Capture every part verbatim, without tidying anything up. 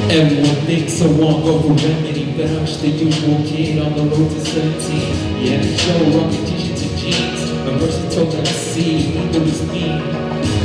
Everyone thinks I won't go for remedy, but I'm just the usual kid on the road to seventeen. Yeah, Joe, rockin' t-shirts and jeans. My person told me to see, neither was me.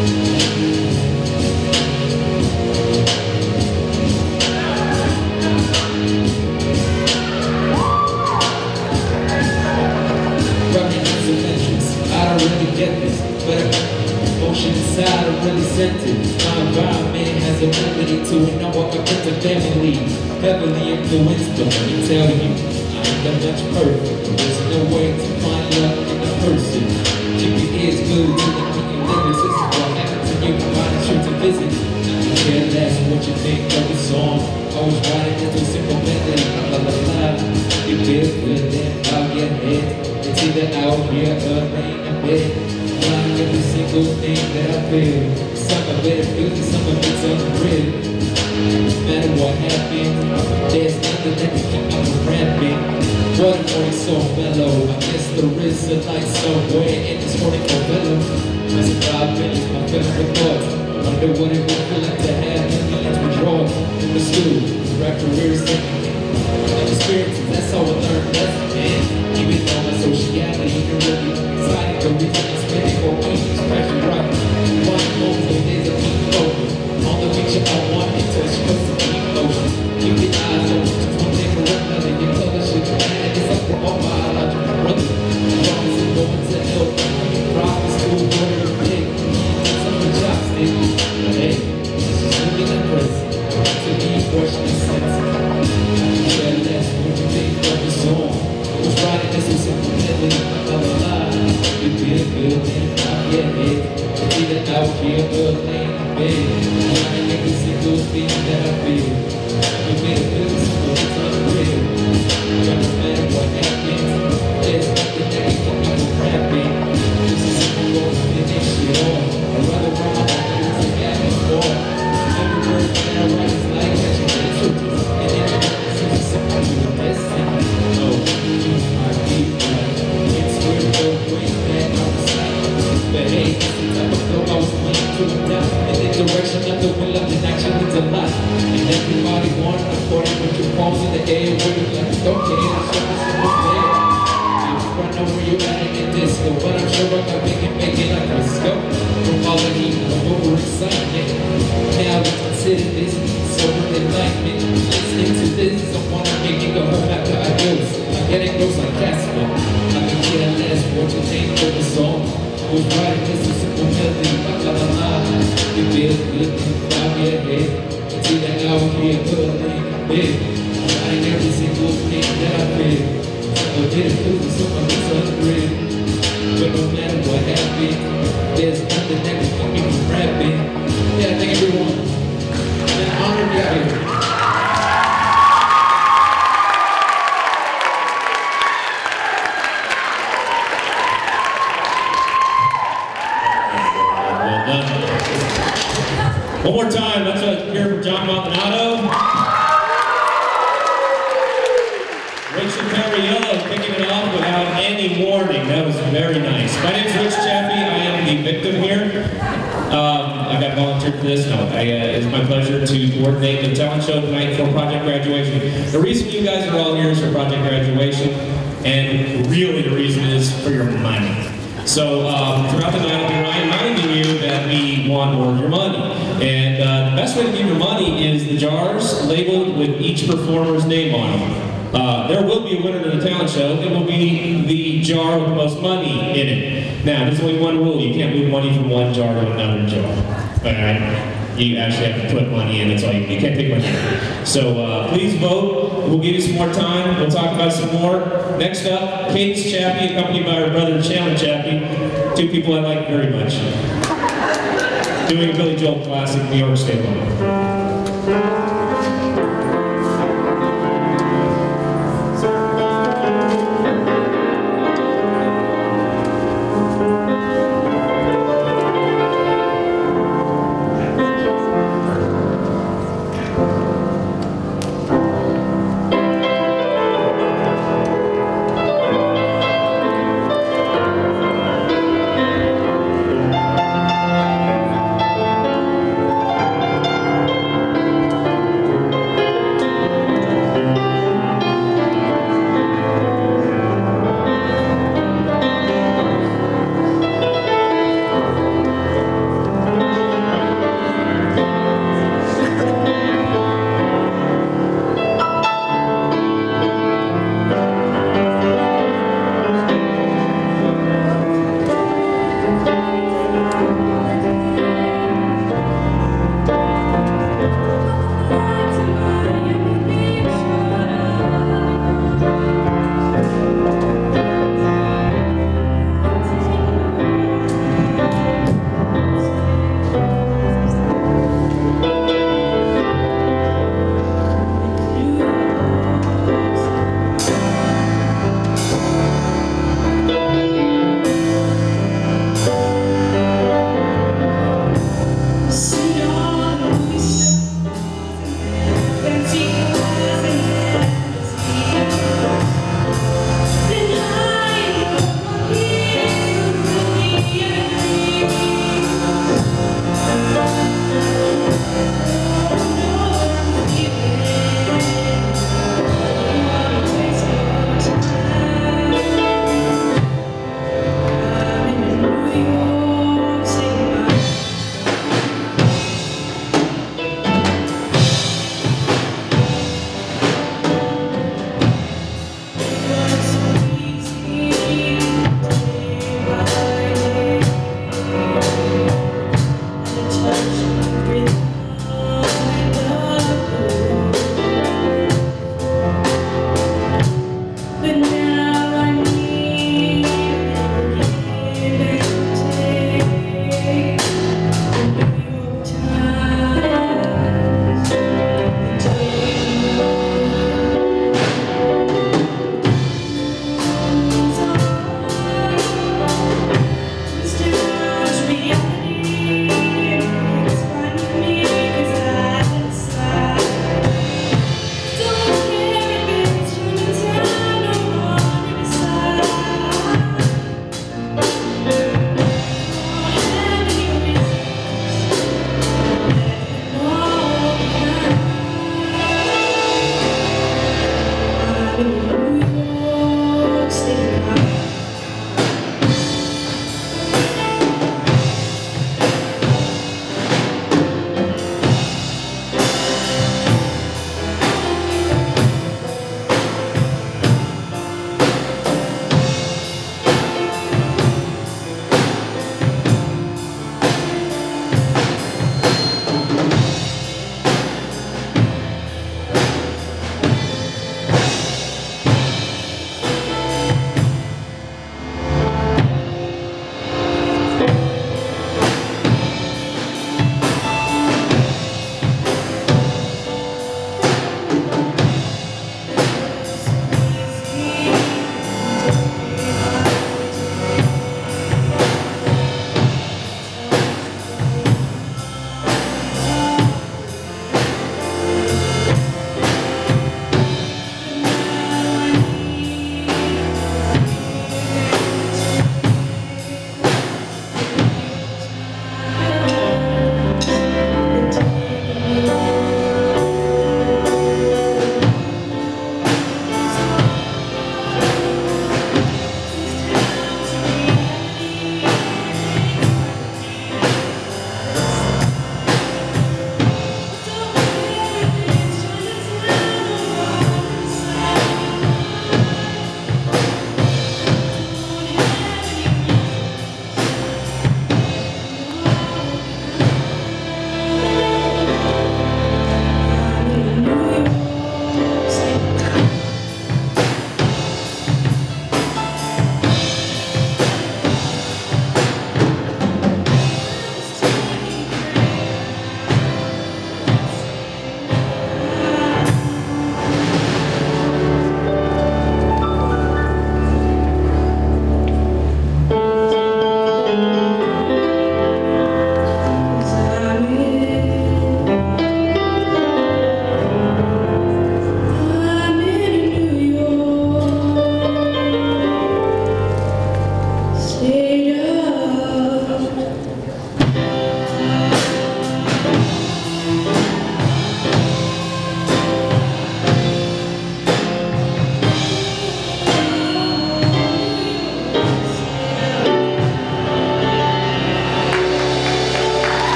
Get this, but emotion inside I'm really sent it. My environment has a remedy to it. Now I kept the family heavily influenced, but let me tell you, I ain't that much perfect. There's no way to find love in a person. Keep your ears glued to the meaning lyrics. This is what happens when you find a sure to visit. I care less what you think of the song. I was writing into a simple melody. La la la, you feel good then out your head. It's either out here or laying in bed. Flying every single thing that I feel. Some of it feels and some of it's unreal. No matter what happens, there's nothing that can keep me from rapping. What a morning so mellow. I guess there is a light somewhere in this morning novella. As a five minutes, my feeling thoughts. Wonder what it would feel like to have millions withdrawn from the school. Rap careers, experiences, that's how I learned lessons, man. Even though my sociality can really exciting, the reason I spend it for me is pressure right. One moment, the days of keep focused on the picture I want it to express the deep emotions. Keep your eyes open, just one thing for another. You tell the shit, man, it's up for all biological brothers. Promise is going to help you rock the school, go to the big. Some of the chopstick, but hey, this is living in present. To me, question is sensitive. Out here, but laying in bed, trying every single thing that I feel. I feel good, so it's unreal. But no matter what happens, there's nothing that can keep me from rapping. This is simple, go finish it all. I'd rather run my own things and have it all. Every word that I write is like catching the truth. And then the words is simple to the lesson. Oh, you might be right. It's weird, though, way back on the side. But hey, I was playing to the death in the direction of the wind of the actually delight. And everybody wanted to pour it with your palms in the air. Where you like, okay, the service is there. I know where you're at in disco, but I'm sure I can make it, make it like a scope. From all the heat of overexcitement. Now let's consider this sober enlightenment. Listening to this, I wanna make it go home after I dose. I get it goes like Casper. I can care less what you think of the song. I was writing this a simple melody, la la la la. You feel good about your head. It's either out here or laying in bed. Writing every single thing that I feel. Some of it feels, some of it's unreal. But no matter what happens, there's nothing that can keep me from rapping. Yeah, thank everyone. It's an honor to be out here. One more time, let's uh, hear from John Maldonado. Rachel Cariello kicking it off without any warning. That was very nice. My name is Rich Chappie. I am the victim here. Um, I got volunteered for this. No, I, uh, it's my pleasure to coordinate the talent show tonight for Project Graduation. The reason you guys are all here is for Project Graduation, and really the reason is for your money. So um, throughout the night, I'll be reminding you that we want more of your money. And uh, the best way to give your money is the jars labeled with each performer's name on them. Uh, there will be a winner to the talent show. It will be the jar with the most money in it. Now, there's only one rule. You can't move money from one jar to another jar. All right? You actually have to put money in. That's all you, you can't take money in. So uh, please vote. We'll give you some more time. We'll talk about some more. Next up, Cadence Chappie, accompanied by her brother Chandler Chappie. Two people I like very much. Doing a Billy Joel classic, New York State Line.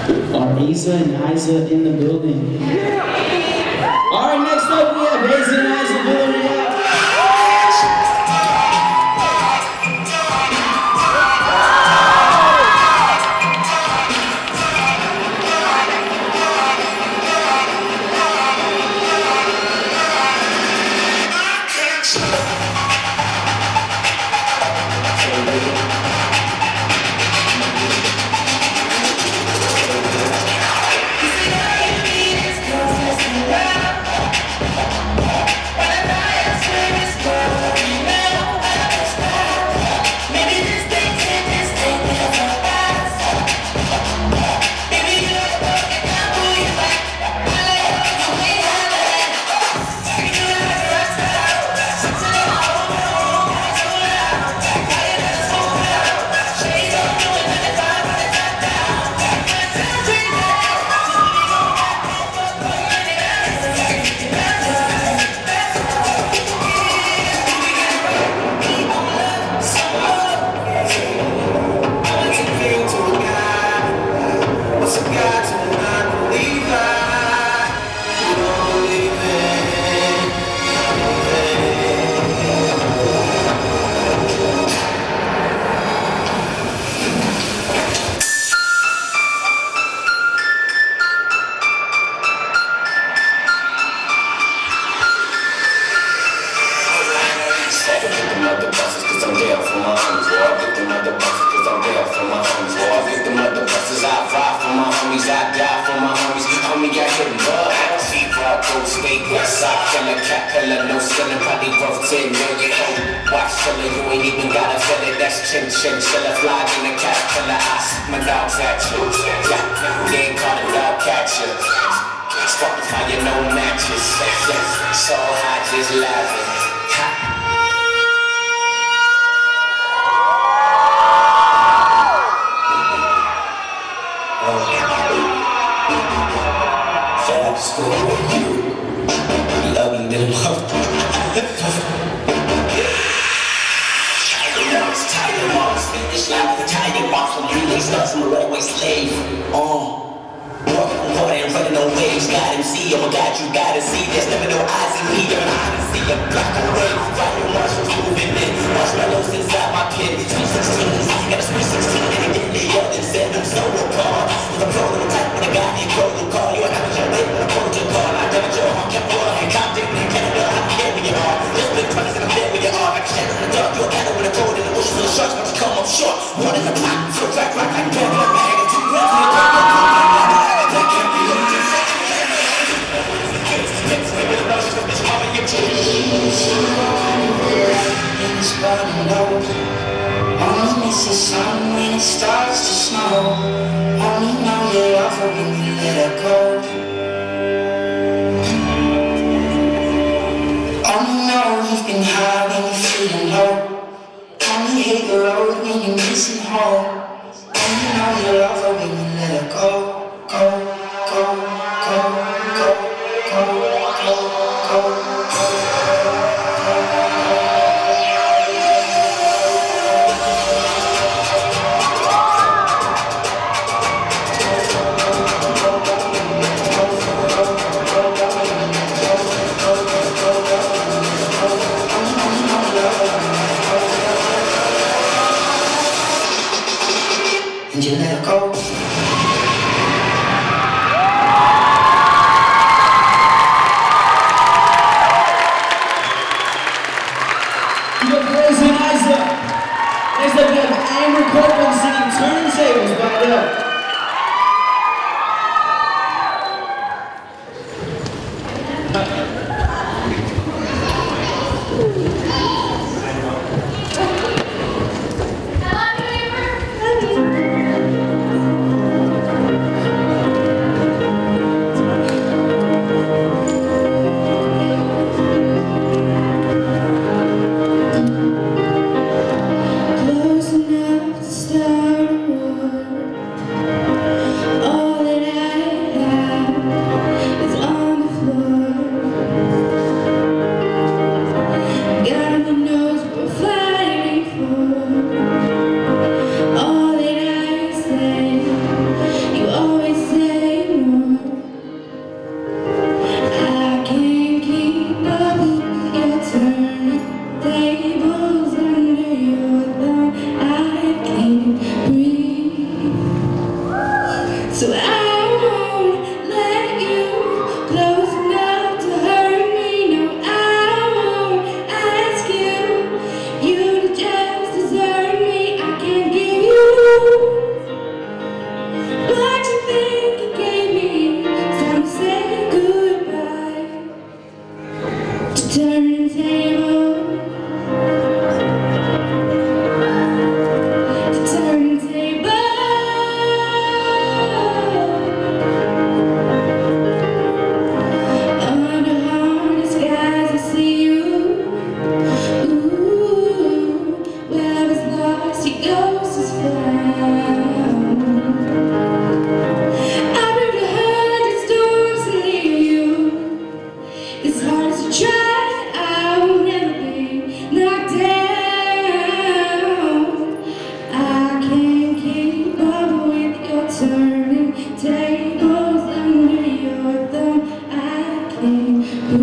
Are Isa and Isa in the building? Alright, next up we have Isa and Isa building it up. No selling, probably worth ten million. Watch fella, you ain't even gotta feel it. That's chin chin, chilla fly in the caterpillar. I see my dogs at you. Yeah, they ain't called a dog catcher. Spark the fire, no matches. So high, just laughing. Lovely little love. Tiger marks, finish line with a tiny box from three stars from a runaway slave. Uh, walking on water and running on waves. God M C, oh my God, you gotta see. There's never no eyes in me, you're an odyssey. A black and wave, fire marshals moving in. Marshmallows inside my pit. Sweet sixteens, got a sweet sixteen and he didn't lay up and said I'm so apart. With a pro little type when I got in pro call. You an amateur, wait when I pulled your call. I got your heart, kept on and Compton in Canada. I don't care where you are. Just been twice and I'm there where you are. Like a shadow in the dark, you're a cattle with a cold in the bush. Little sharks, but you come up short. One in the pot, so crack, rock, like a bag, like a bag, and two rocks in the dark. That can't be hooked. It's burning low. Only miss the sun when it starts to snow. Only know you love her when you let her go. Only know you've been high when you're feeling low. Only hate the road when you're missing home. Only know you love her when you let her go. Go, go, go, go, go, go, go. And you let her go. So I won't let you close enough to hurt me. No, I won't ask you. You just desert me. I can't give you what you think you gave me. It's time to say goodbye. To turning tables. To turning tables. Under harmony skies I see you. Ooh, where love is lost, your ghost is found. I've been to a hundred storms to leave you. As hard as you try, I will never be knocked down. I can't keep up with your turning tables under your thumb. I can't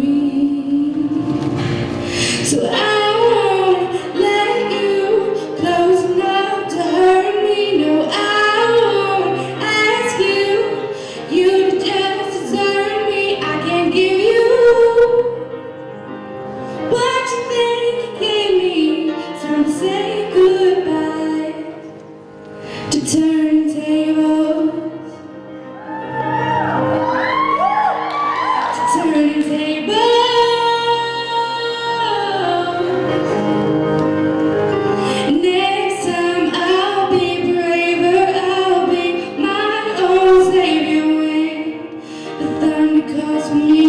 breathe. So I won't let you close enough to hurt me. No, I won't ask you. You just desert me. I can't give you what you think you gave me. Time to say goodbye. To turning tables. To turning tables. Next time I'll be braver. I'll be my own savior when the thunder calls for me.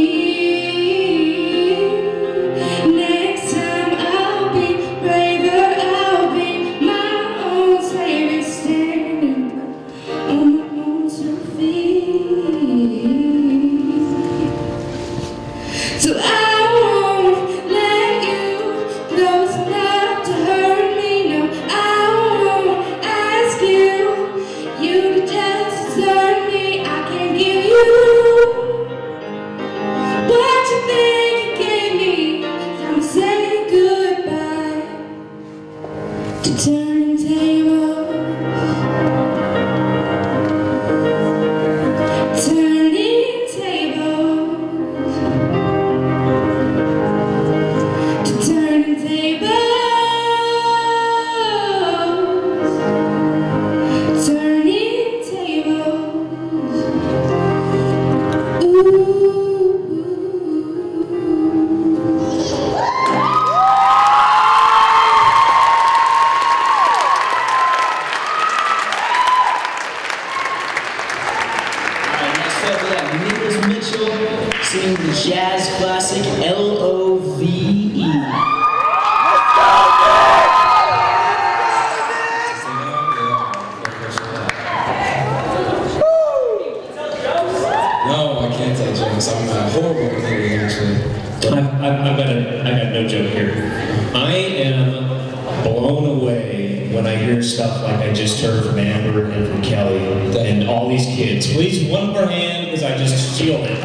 Next time I'll be braver. I'll be my own savior, standing on my own two feet. So I won't let you close enough to hurt me. No, I won't ask you. You just desert me. I can't give you what you think you gave me. Time to say goodbye. To turning tables. Turning tables. To turning tables. Turning tables. Ooh. Alright, next up we have Nicholas Mitchell singing the jazz classic L O V E. No, I can't tell jokes. I'm uh, horrible at it, actually. I've, I've, I've got a, I've got no joke here. I am blown away when I hear stuff like I just heard from Amber and from Kelly and all these kids. Please, one more hand, because I just feel it.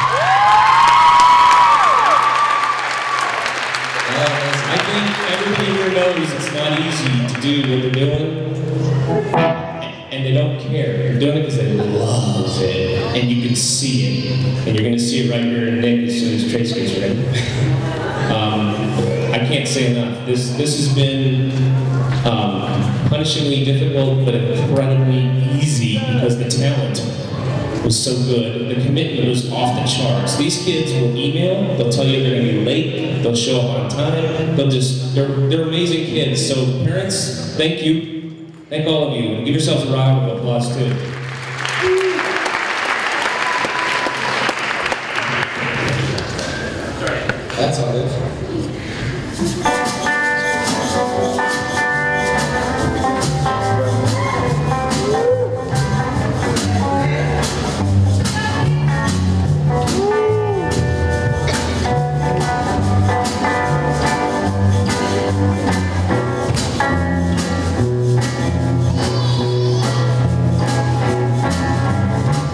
I think everybody here knows it's not easy to do what they're doing. And they don't care. They're doing it because they love it. And you can see it. And you're going to see it right here in Nick as soon as Trace gets ready. um, I can't say enough. This, this has been um, punishingly difficult, but incredibly easy because the talent was so good. The commitment was off the charts. These kids will email, they'll tell you they're going to be late, they'll show up on time, they'll just, they're, they're amazing kids. So parents, thank you. Thank all of you. Give yourselves a round of applause too. That's all it is.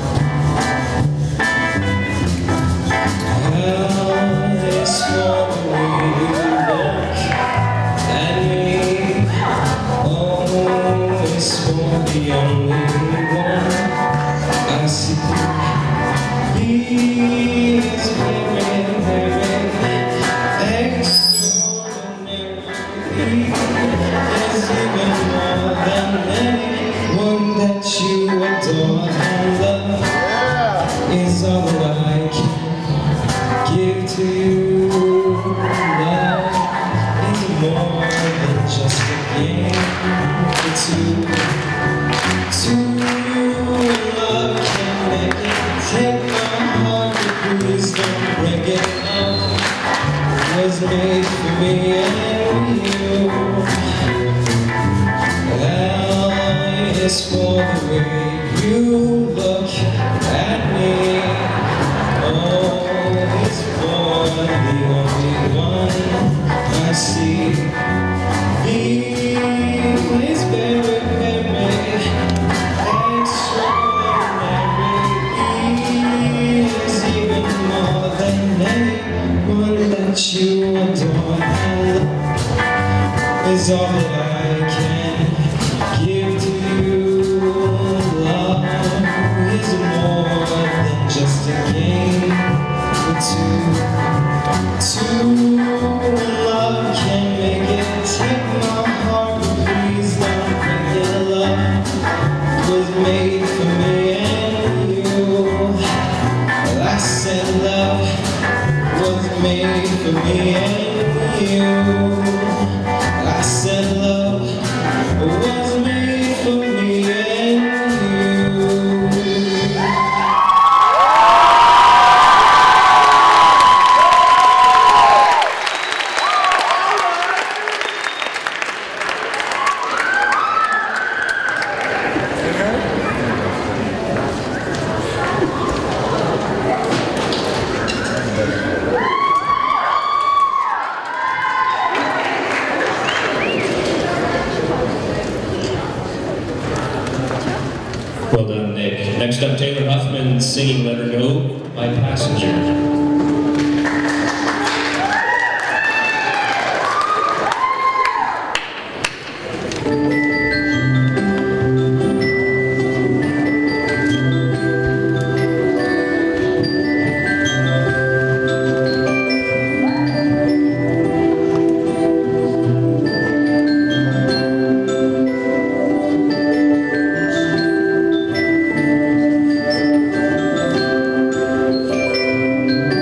Well, this one adore, and love is all that I can give to you. Love is more than just a game for two. To you, love can make it. Take my heart, but please don't break it. Love was made for me and you. L is for the way you look at me. O is for the only one I see. B is very, very extraordinary. E is even more than anyone that you adore. Love is all that I can give to you. Love is more than just a game for two. Two, love can make it. Take my heart, but please don't break it. Love was made for me and you. Well, I said love was made for me and you. I said love was made for me and you. Well done, Nick. Next up, Taylor Huffman singing Let Her Go by Passenger. Thank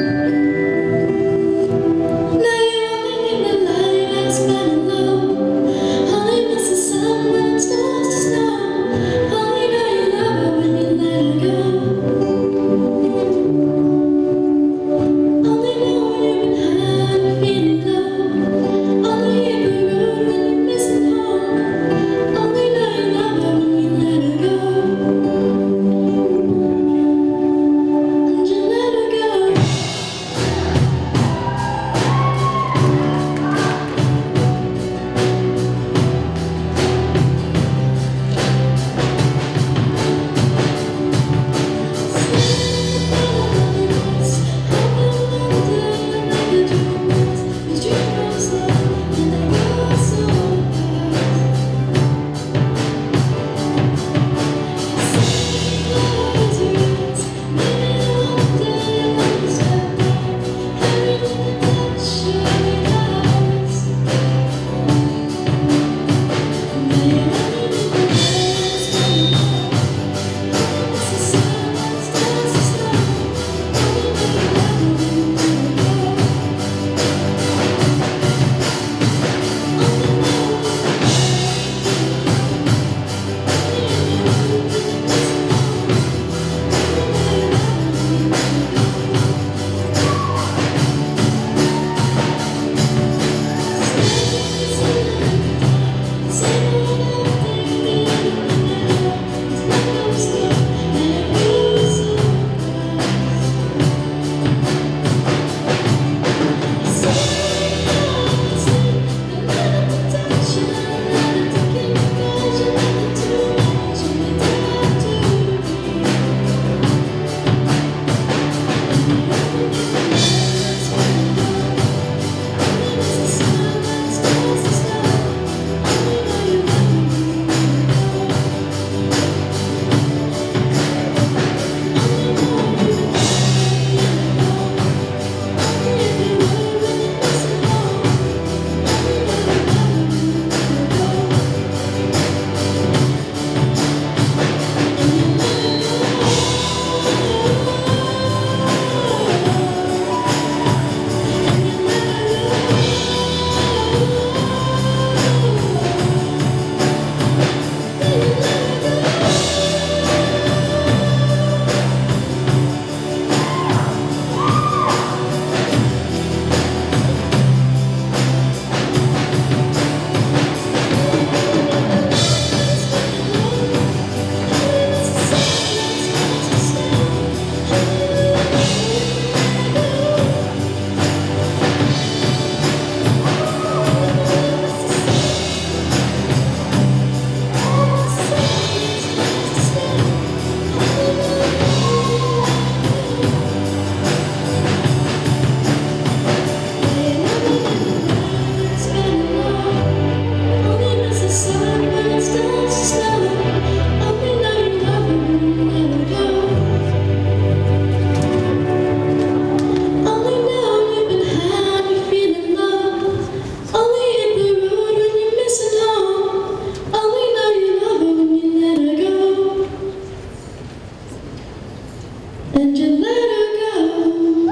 and you let her go.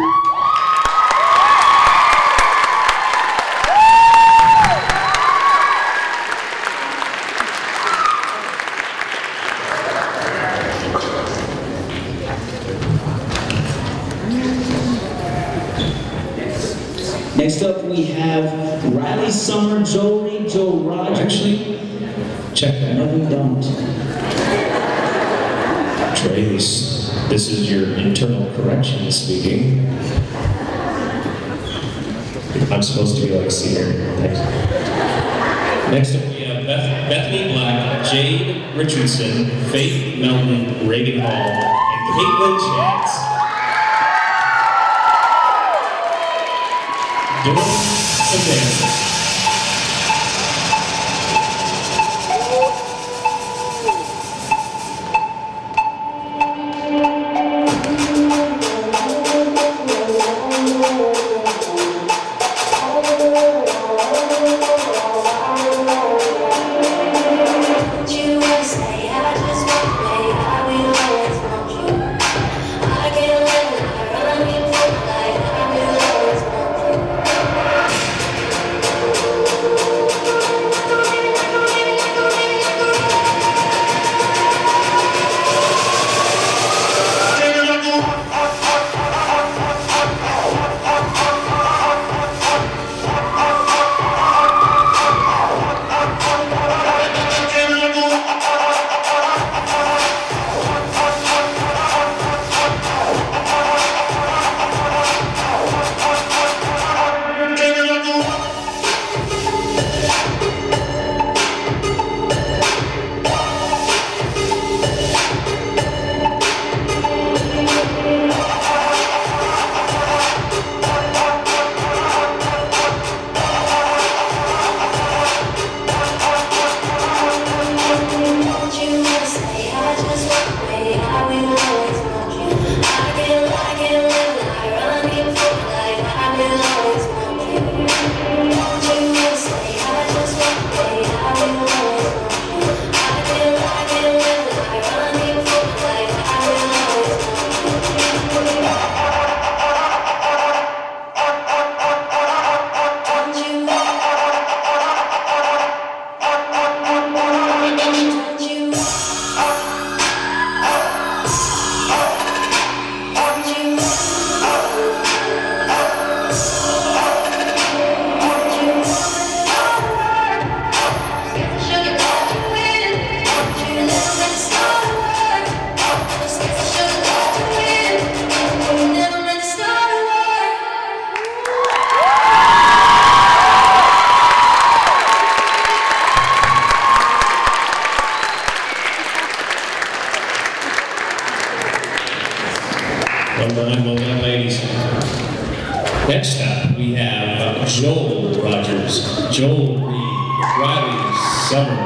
Next up, we have Riley Summer, Joe Reed, Joe Rogers. Actually, check that. No, we don't. Trace, this is your internal correction speaking. I'm supposed to be like Seer. Thanks. Next up, we have Beth Bethany Black, Jade Richardson, Faith Melton, Reagan Hall, and Caitlin Chance. Doing some dancing. Next up, we have uh, Joel Rogers, Joel Reed, Riley Summer.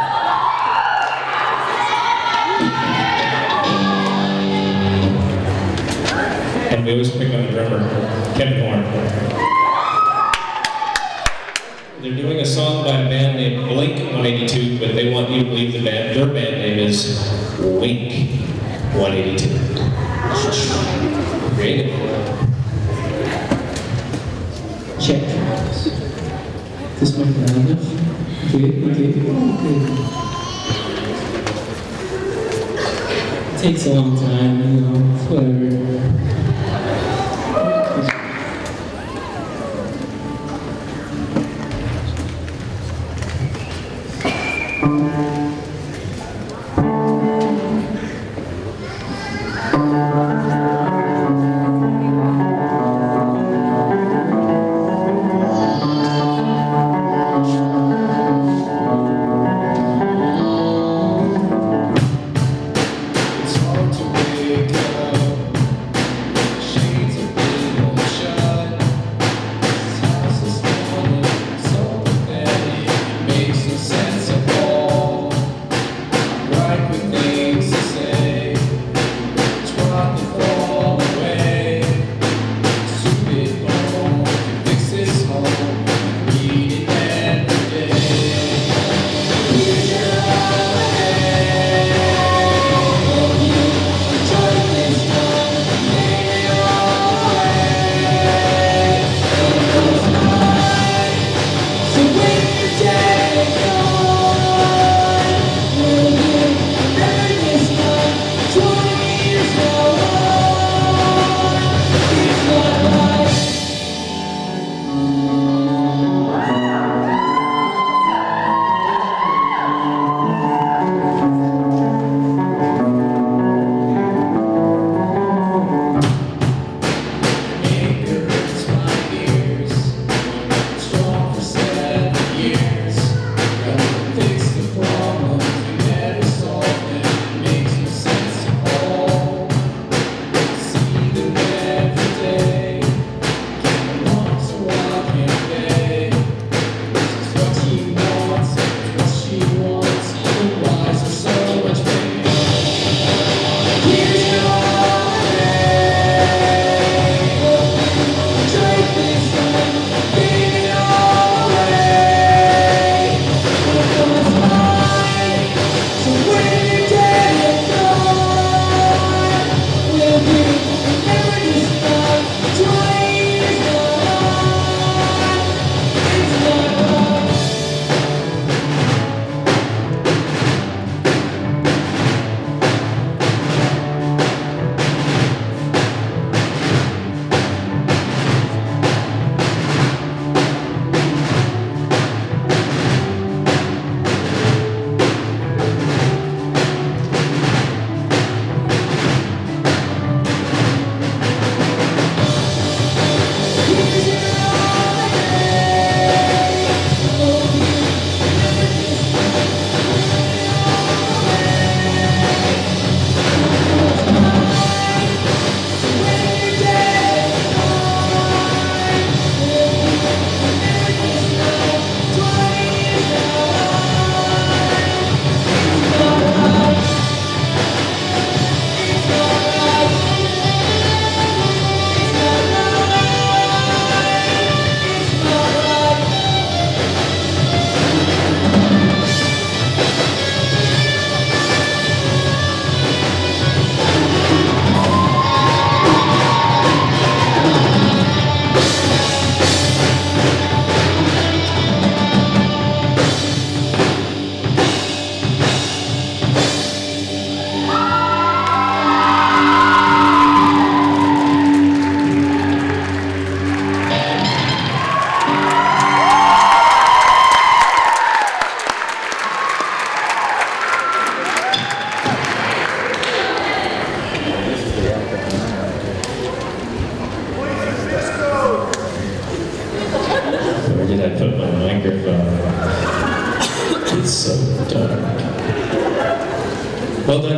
And we always pick on the drummer, Kevin Horn. They're doing a song by a band named Blink one eighty-two, but they want you to believe the band, their band name is Wink one eighty-two. Creative. Check. This might be loud enough. Okay, okay, okay. It takes a long time, you know, whatever.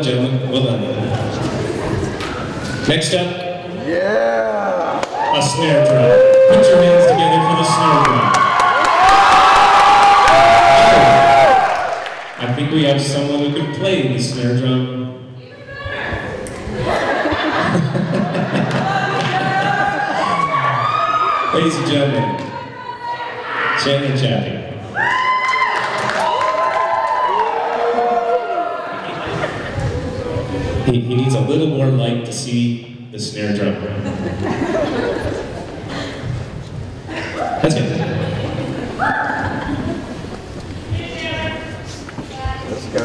done, gentlemen. Well done. Next up, Yeah! a snare drum. Put your hands together for the snare drum. I think we have someone who can play the snare drum. Ladies and gentlemen, Chandler Chappie. He, he needs a little more light to see the snare drum. That's good. Let's go.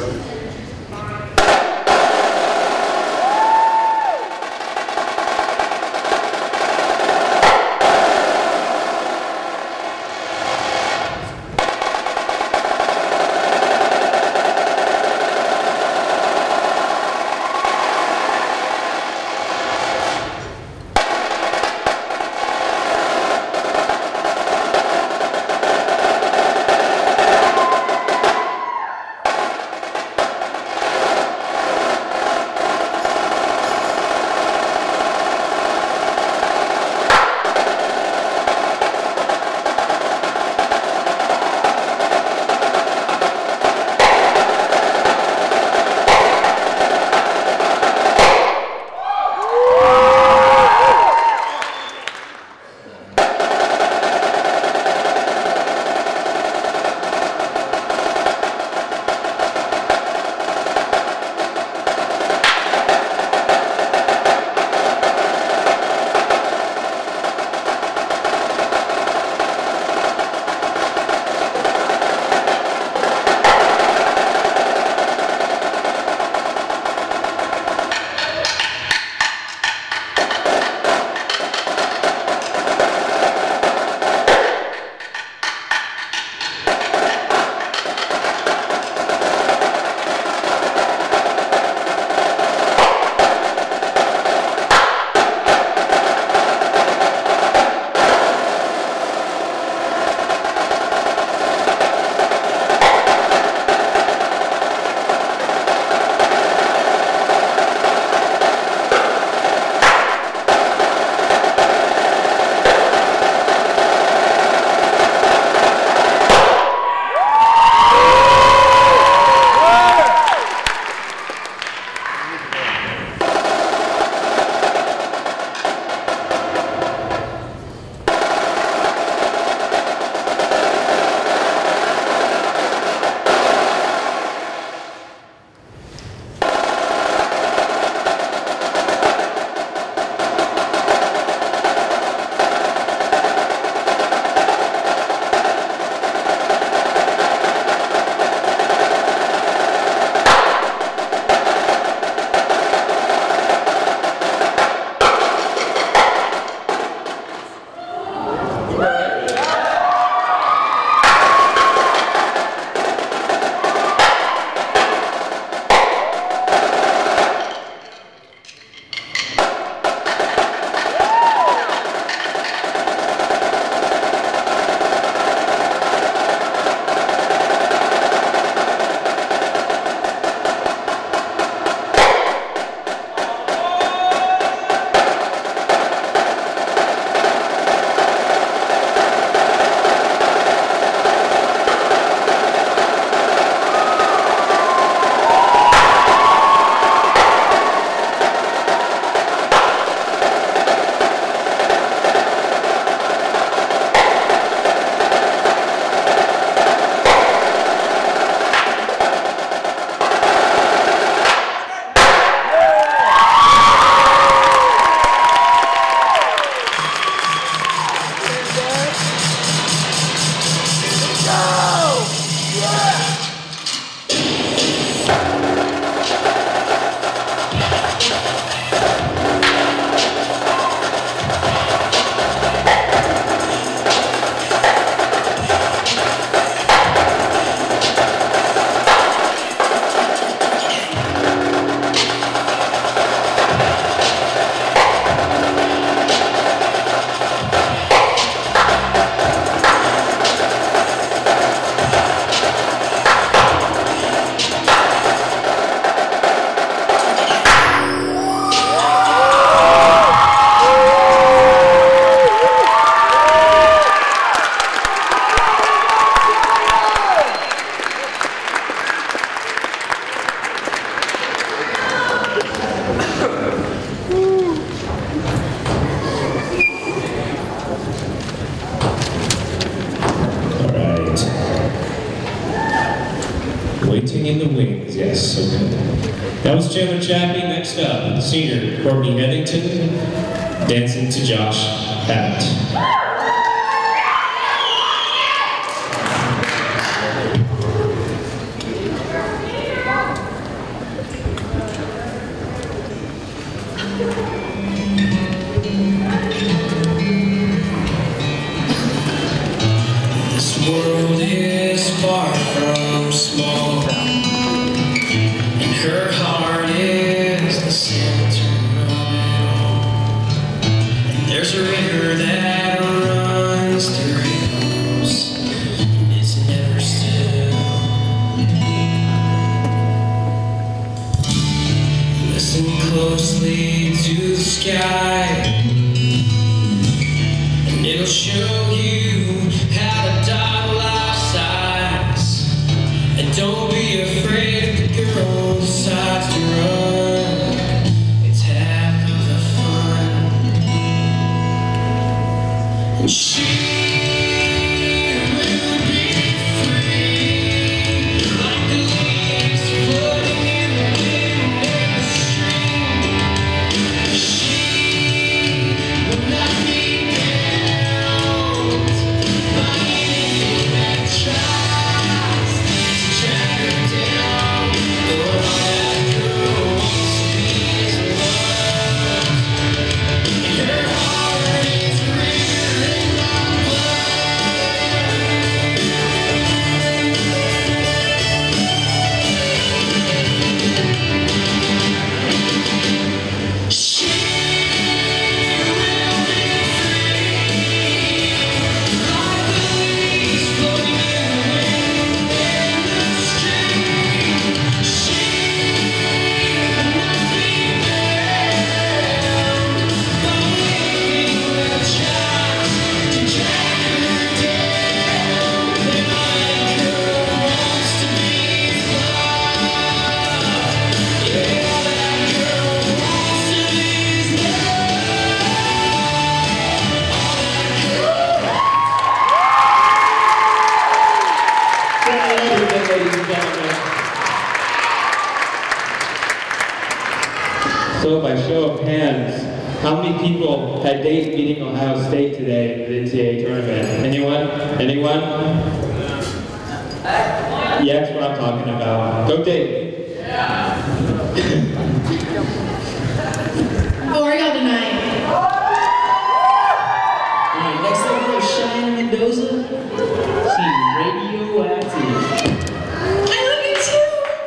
so good. That was Chandler Chappie. Next up, senior Courtney Headington, dancing to Josh Abbott. This world is far from small, and her heart is the center of it all. And there's a river that runs through her house, and it's never still. Listen closely to the sky, and it'll show you how to dot life's sides. And don't be afraid if the girl decides to run. It's half of the fun. And she will be free, like the leaves floating in the wind and the stream. She will not be bound by anything that tries to drag her down. All that girl wants to be is loved, and her heart is a river in my blood. She will be free, like the leaves floating in the wind and the stream. She will not be bound by anything that tries to drag her down. And all that girl wants to be is loved. Yeah, all that girl wants to be is So by show of hands, how many people had Dave beating Ohio State today in the N C double A tournament? Anyone? Anyone? Yeah, that's what I'm talking about. Go Dave! How are y'all tonight? Alright, next up we have Cheyenne Mendoza. She's radioactive. I love you too.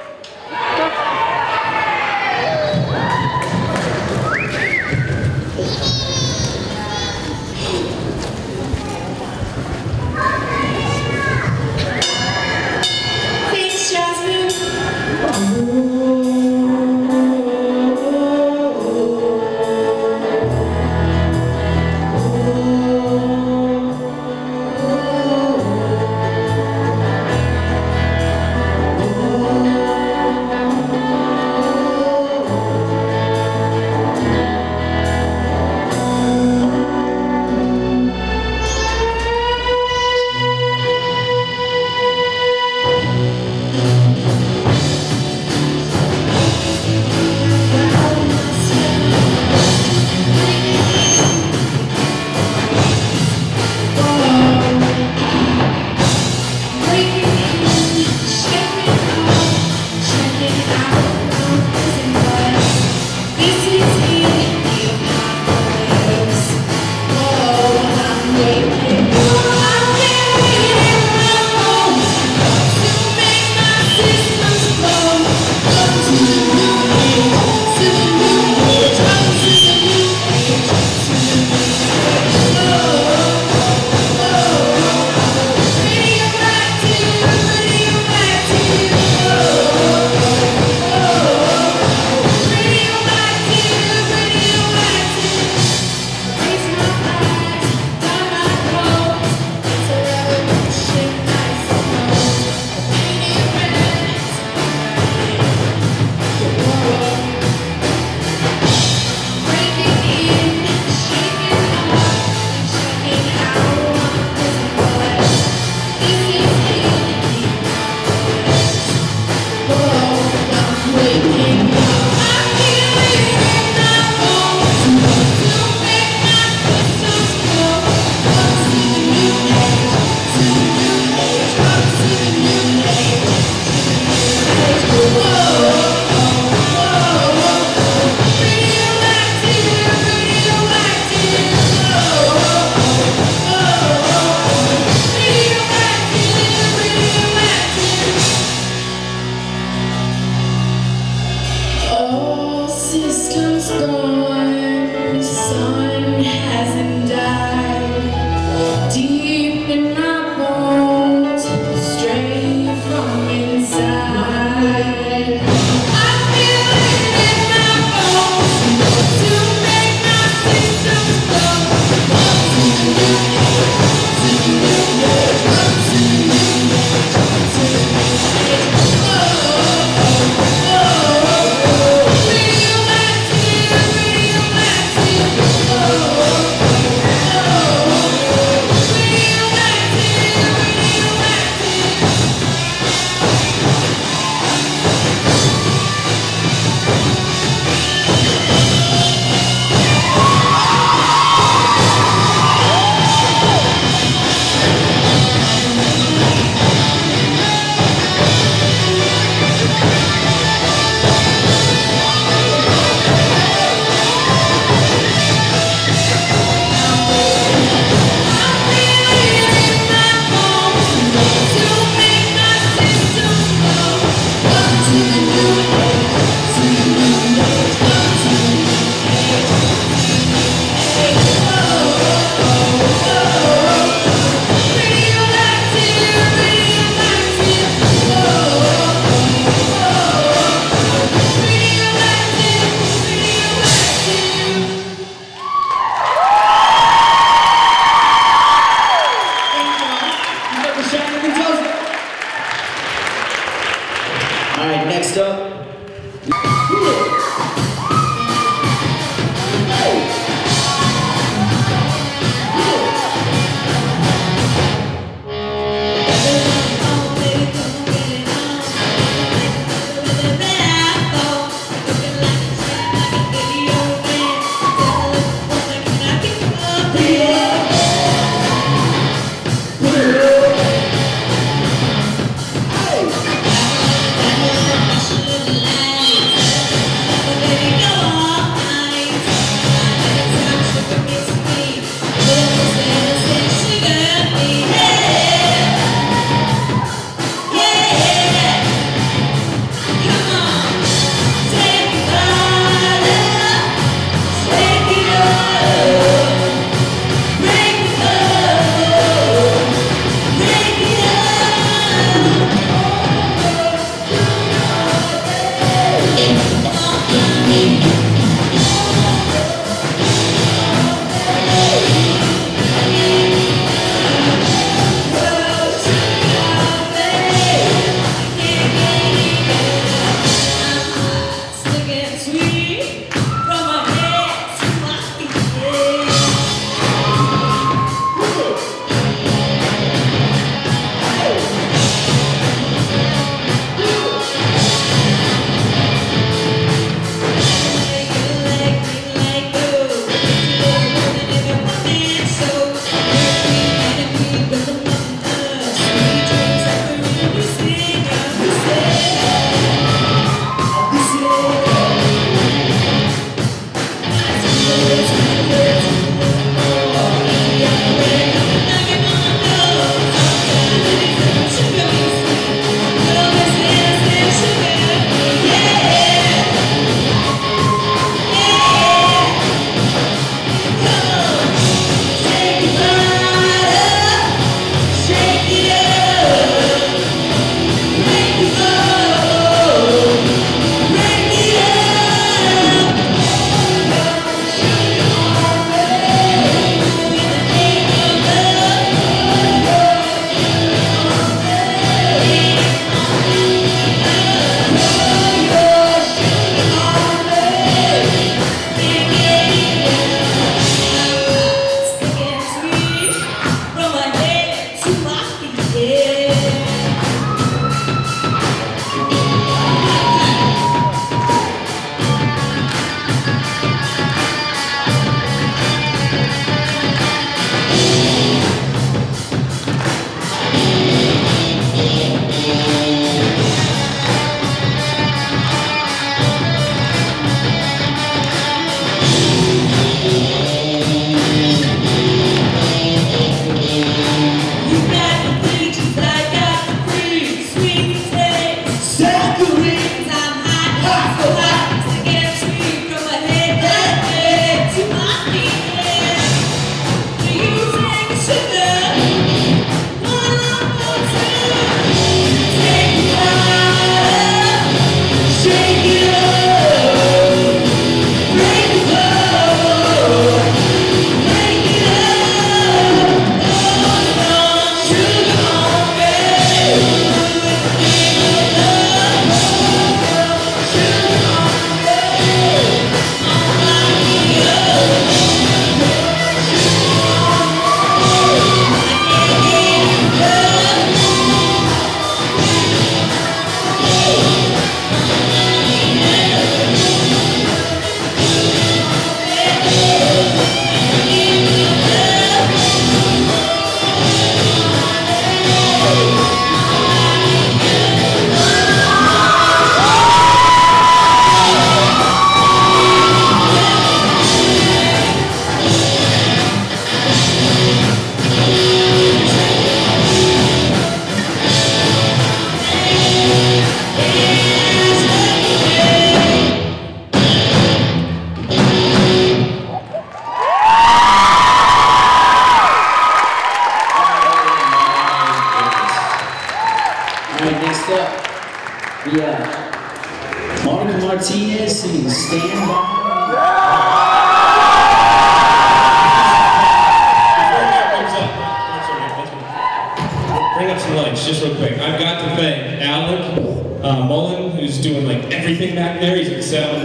Thanks, Jasmine.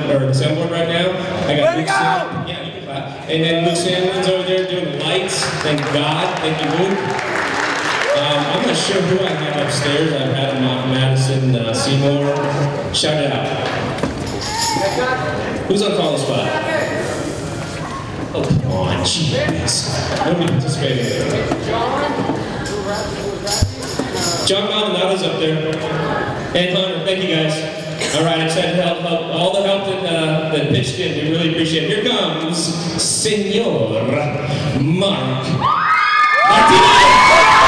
or the soundboard right now. I got Luke Sam, yeah, you can clap. And then Luke Sandlin's over there doing lights. Thank God. Thank you, Luke. Um, I'm not sure who I have upstairs. I've had Ma- Madison, uh, Seymour. Shout it out. Who's on call spot? Oh, come on, jeez. Nobody participating. John Maldonado's up there. And Hunter, thank you guys. All right, I just had to help, help all the help that, uh, that pitched in. We really appreciate it. Here comes Senor Mark Martinez.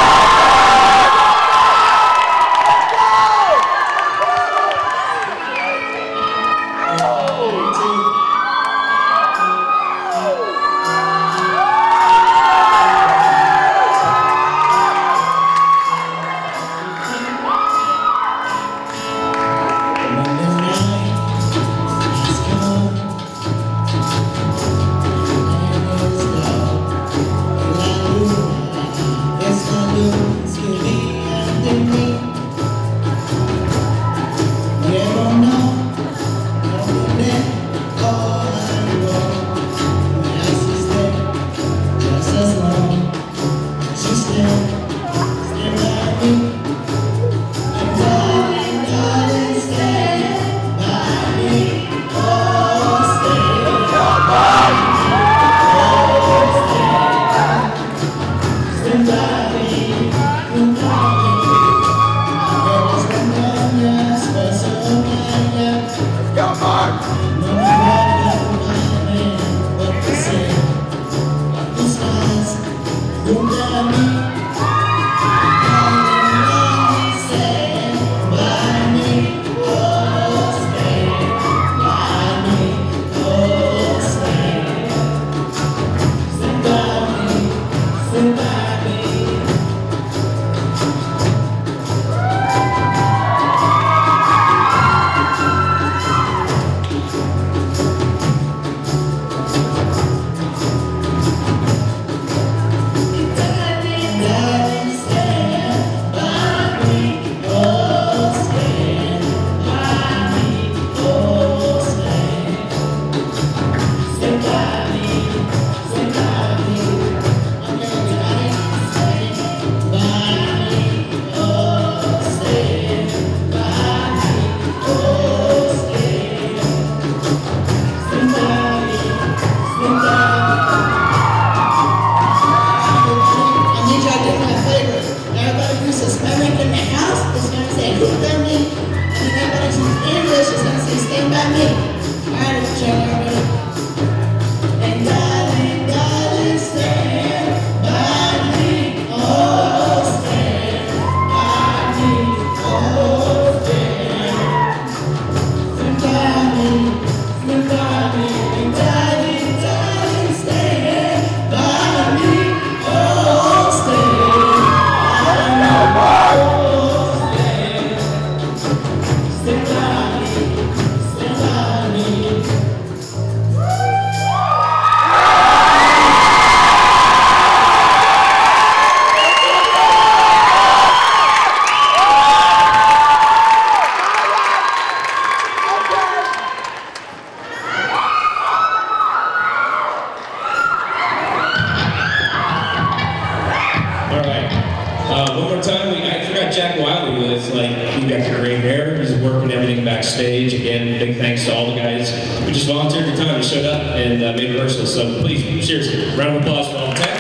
Backstage. Again, big thanks to all the guys who just volunteered their time and showed up and uh, made rehearsals. So please, seriously, round of applause for all the tech.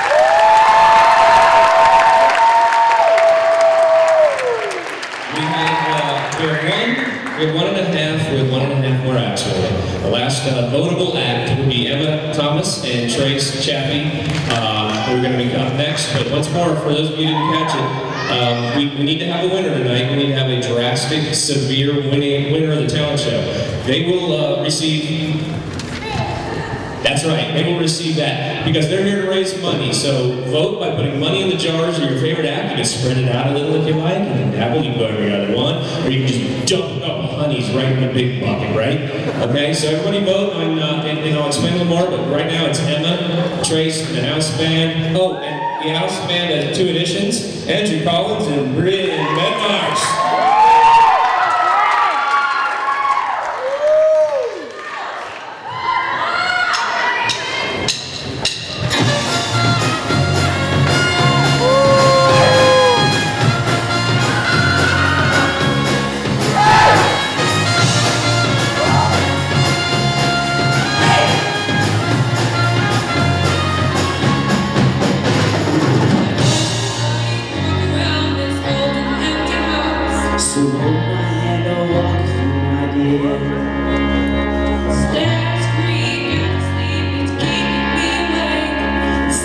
We have, uh, we have one, we have one and a half, we have one and a half more acts really. The last uh, votable act will be Emma Thomas and Trace Chappie, um, who are going to be up next. But once more, for those of you who didn't catch it, Um, we, we need to have a winner tonight. We need to have a drastic, severe winning, winner of the talent show. They will uh, receive, that's right, they will receive that because they're here to raise money. So vote by putting money in the jars of your favorite act. You can spread it out a little if you like. You can dabble, you can go every other one, or you can just dump a couple honeys right in the big bucket, right? Okay, so everybody vote on, uh, and, and I'll explain a little more, but right now it's Emma, Trace, and the house band. Oh, and the house band has two additions, Andrew Collins and Bryn Medmarsh.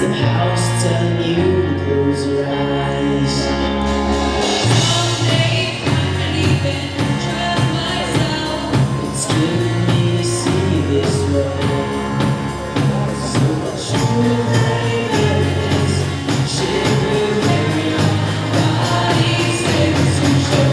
the house telling you to close your eyes? Some days I can't even trust myself. It's killing me to see you this way. So much truth in this shit will carry on. Bodies take to show.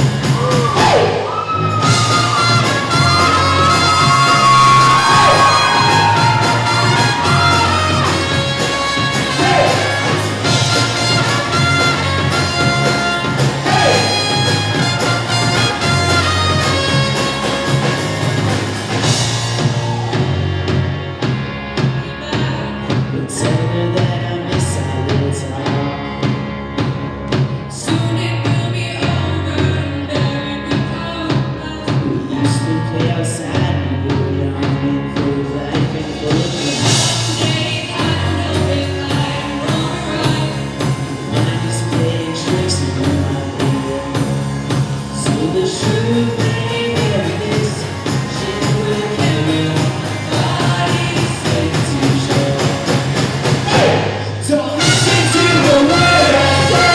Soon it will be over and buried with compass. We used to play outside when we were young and full of life and full of love. Days I don't know if I'm wrong or right. Mind is playing tricks on my ear. So the truth may vary, this shit will carry on. Bodies take to show. Don't listen to the word I say.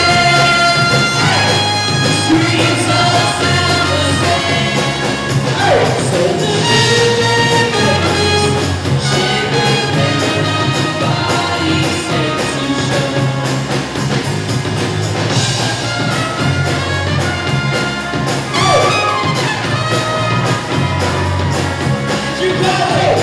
The screams all sound the same. So the truth may vary, this shit will carry on. Bodies take to show. You got it!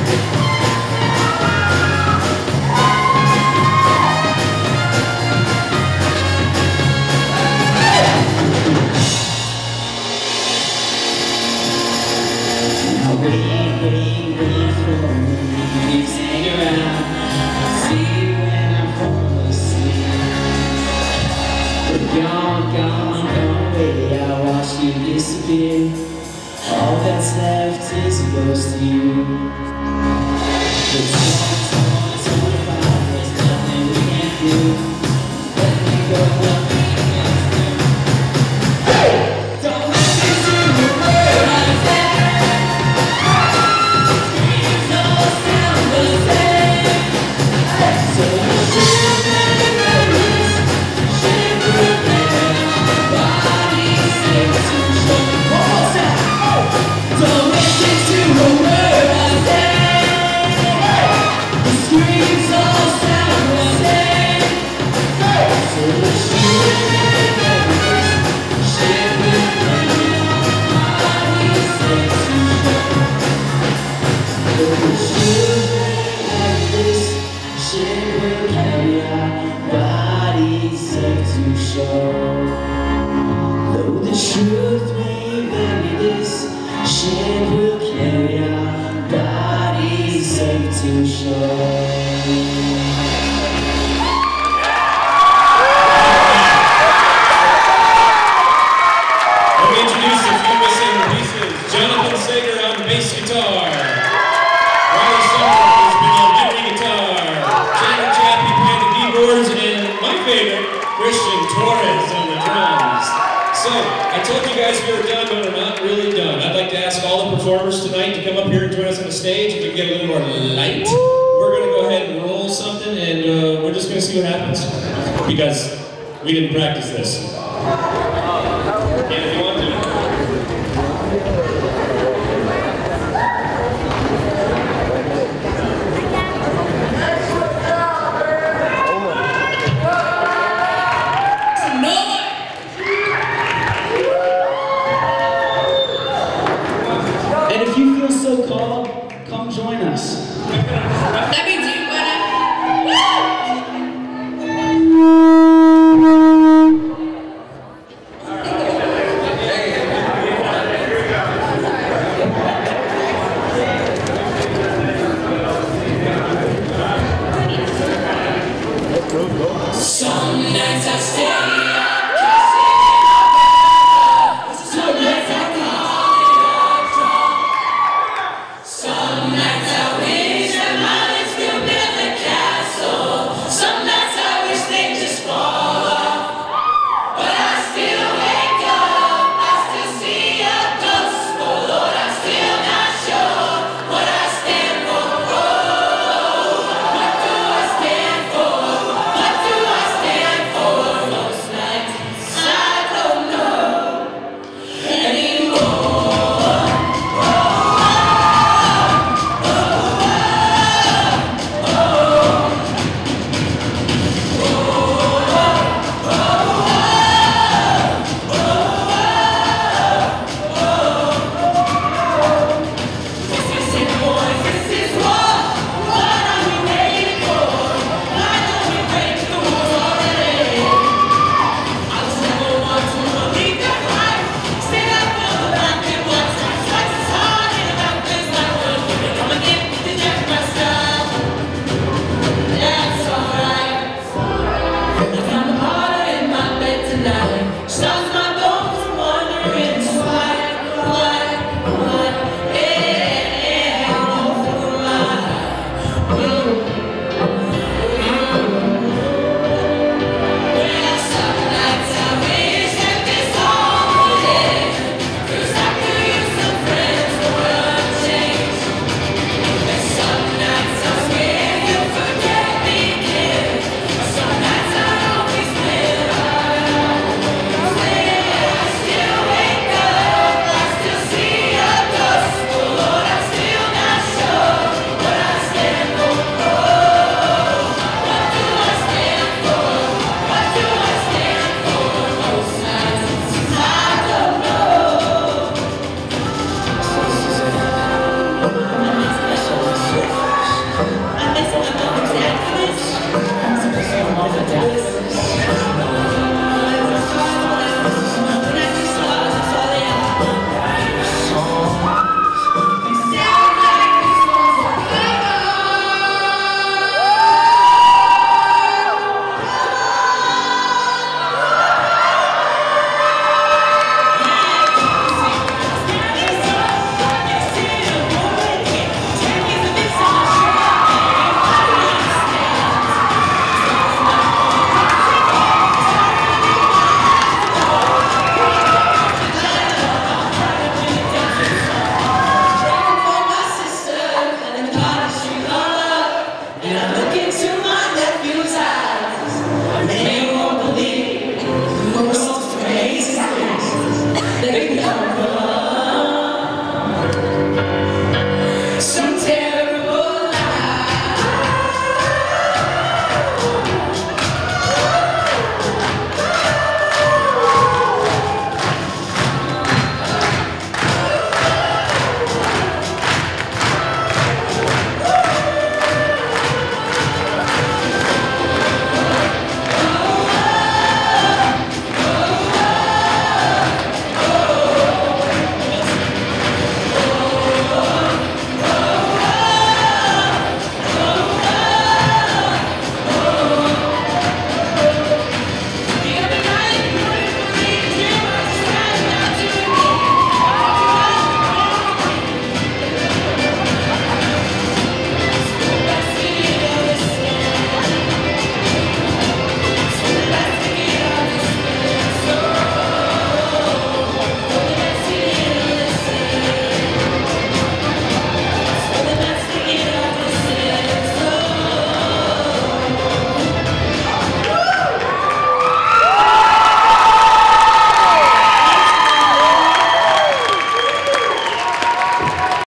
Now wait, wait, wait for me. Just hang around. See you when I fall asleep. But gone, gone, gone away. I watch you disappear. All that's left is a ghost of you. But torn, torn, torn apart. There's nothing we can do. Let me go, nothing we can do. Hey! Don't listen to the word I say. Screams all sound the same. So the truth may vary, shit will carry on. Bodies take to show. One more time. Don't listen to the word I say. The screams all sound the same. So the truth may vary, shit will carry on. Bodies take to show. Though the truth may vary, this shit will carry on. Bodies take to show. Though the truth may vary, this shit will carry on. Bodies take to show. Let me introduce a few missing pieces. Jonathan Sager on bass guitar. Riley Summer is playing on lead guitar. Chandler Chappie playing the keyboards, and my favorite, Christian Torres on the drums. So, I told you guys we were done, but we're not really done. I'd like to ask all the performers tonight to come up here and join us on the stage. If we can get a little more light, we're going to go ahead and roll something, and uh, we're just going to see what happens. Because we didn't practice this. And if you want to. And if you feel so called, come join us. That means